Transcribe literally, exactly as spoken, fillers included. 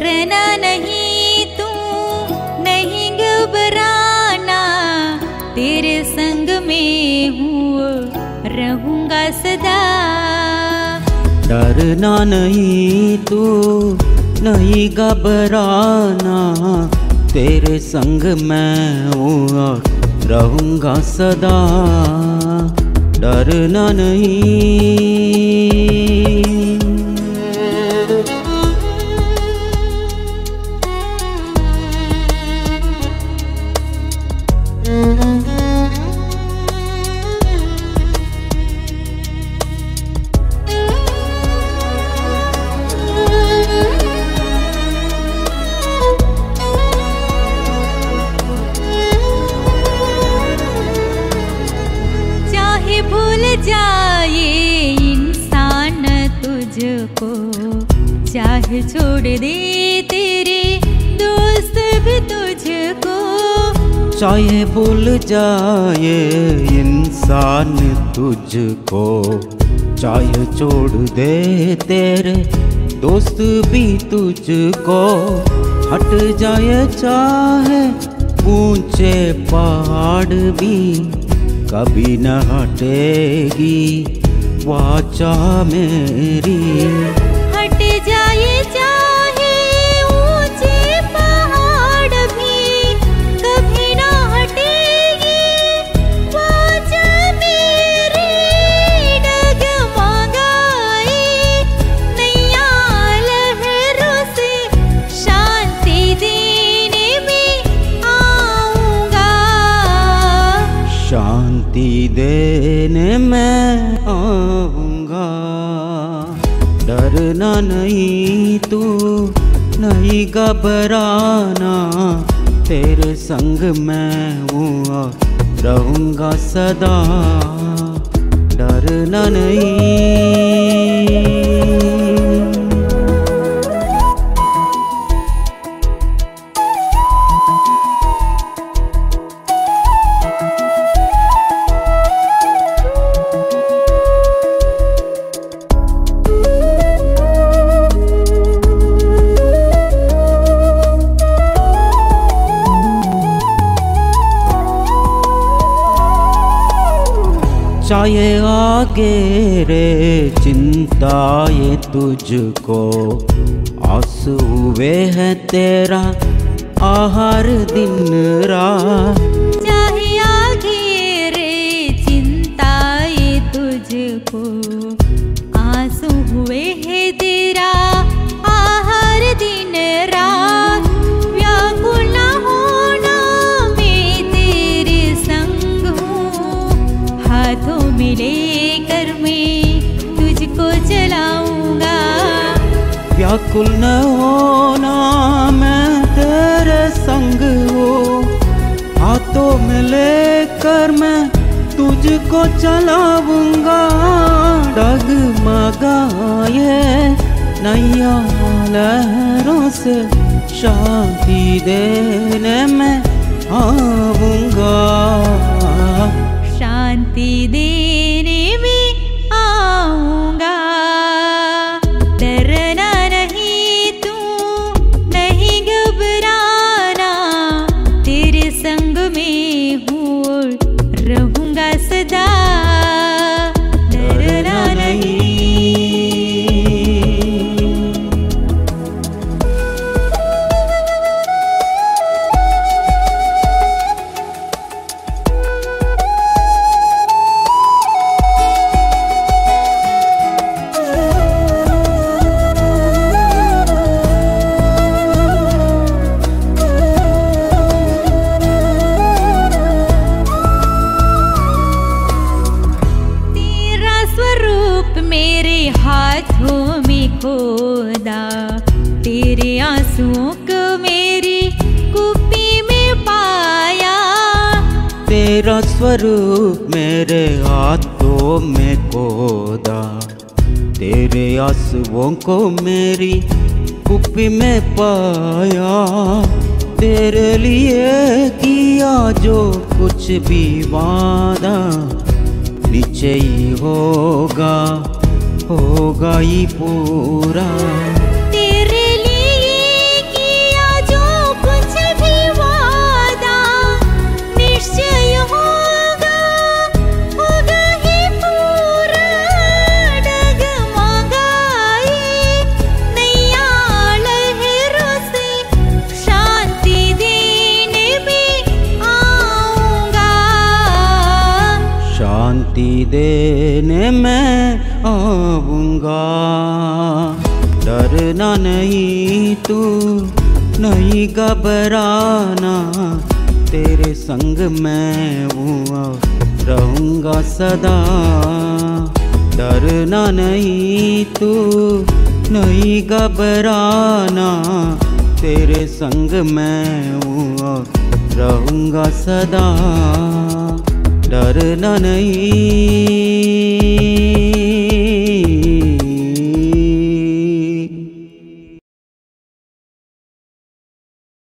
डरना नहीं तू, नहीं घबराना, तेरे संग में हूँ रहूँगा सदा। डरना नहीं तू, नहीं घबराना, तेरे संग मैं हूँ रहूँगा सदा। डरना नहीं। भूल जाए इंसान तुझको, चाहे छोड़ दे तेरे दोस्त भी तुझको। चाहे भूल जाए इंसान तुझको, चाहे छोड़ दे तेरे दोस्त भी तुझको। हट जाए चाहे ऊंचे पहाड़ भी, कभी न हटेगी वाचा मेरी। हट जाए चाहे ऊंचे पहाड़ भी, कभी न हटेगी वाचा मेरी। डगमगाए नैया लहरों से शांति देने में आऊंगा। शांति देने में आऊंगा। डरना नहीं तू, नहीं घबराना, तेरे संग मैं हूँ रहूँगा सदा। डरना नहीं। चाहे आगे रे चिंताए तुझको, आंसू हुए हैं तेरा आहार दिन रात। चाहे आगे रे चिंताए तुझको, आंसू हुए हैं तेरा आहार दिन रात। व्याकुल ना होना मैं तेरे संग हूँ, हाथों में लेकर मैं तुझको चलाऊंगा। व्याकुल न होना मैं तेरे संग हूँ, हाथों में लेकर मैं तुझको चलाऊंगा। डगमगाए नैया लहरों से शांति देने में आऊंगा। शांति देने में आऊंगा। डरना नहीं तू, नहीं घबराना, तेरे संग में हूँ रहूँगा सदा। डरना नहीं। मेरे हाथों में खोदा, तेरे आंसुओं को मेरी कुप्पी में पाया। तेरा स्वरूप मेरे हाथों में खोदा, तेरे आंसुओं को मेरी कुप्पी में पाया। तेरे लिए किया जो कुछ भी वादा, नीचे ही होगा होगा ही पूरा। तेरे लिए शांति देने मैं आऊँगा। डरना नहीं तू नहीं घबराना, तेरे संग मैं हूँ रहूँगा सदा। डरना नहीं तू नहीं घबराना, तेरे संग मैं हूँ रहूँगा सदा। डरना नहीं।